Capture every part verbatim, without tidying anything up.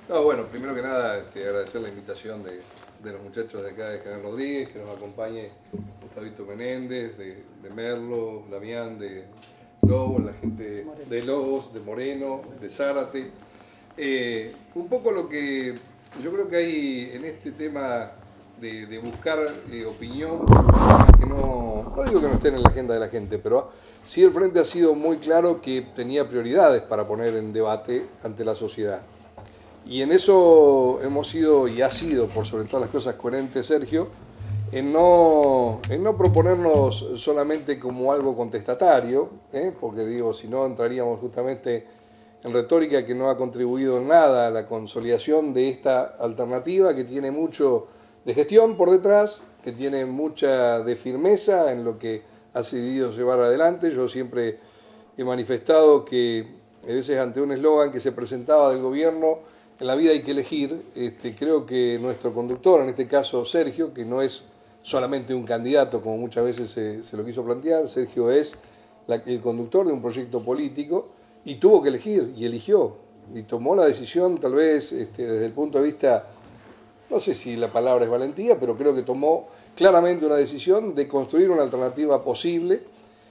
No, bueno, primero que nada este, agradecer la invitación de, de los muchachos de acá de General Rodríguez, que nos acompañe Gustavito Menéndez, de, de Merlo, Damián, de Lobos, la gente de Lobos, de Moreno, de Zárate. Eh, un poco lo que yo creo que hay en este tema de, de buscar eh, opinión, que no, no digo que no estén en la agenda de la gente, pero sí el Frente ha sido muy claro que tenía prioridades para poner en debate ante la sociedad. Y en eso hemos sido y ha sido, por sobre todas las cosas, coherente Sergio, en no, en no proponernos solamente como algo contestatario, ¿eh? porque digo, si no entraríamos justamente en retórica que no ha contribuido en nada a la consolidación de esta alternativa que tiene mucho de gestión por detrás, que tiene mucha de firmeza en lo que ha decidido llevar adelante. Yo siempre he manifestado que a veces ante un eslogan que se presentaba del gobierno, en la vida hay que elegir. Este, creo que nuestro conductor, en este caso Sergio, que no es solamente un candidato como muchas veces se, se lo quiso plantear, Sergio es la, el conductor de un proyecto político y tuvo que elegir y eligió y tomó la decisión tal vez este, desde el punto de vista, no sé si la palabra es valentía, pero creo que tomó claramente una decisión de construir una alternativa posible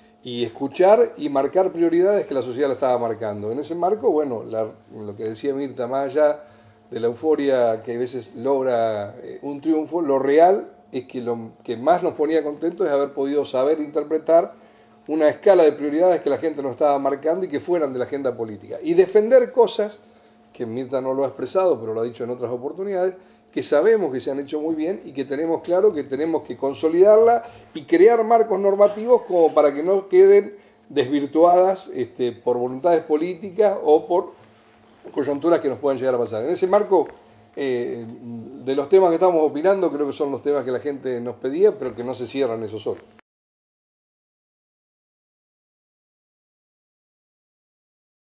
y escuchar y marcar prioridades que la sociedad la estaba marcando. En ese marco, bueno, la, lo que decía Mirta, más allá de la euforia que a veces logra eh, un triunfo, lo real es que lo que más nos ponía contentos es haber podido saber interpretar una escala de prioridades que la gente nos estaba marcando y que fueran de la agenda política. Y defender cosas, que Mirta no lo ha expresado, pero lo ha dicho en otras oportunidades, que sabemos que se han hecho muy bien y que tenemos claro que tenemos que consolidarla y crear marcos normativos como para que no queden desvirtuadas este, por voluntades políticas o por coyunturas que nos puedan llegar a pasar. En ese marco, eh, de los temas que estamos opinando, creo que son los temas que la gente nos pedía, pero que no se cierran esos otros.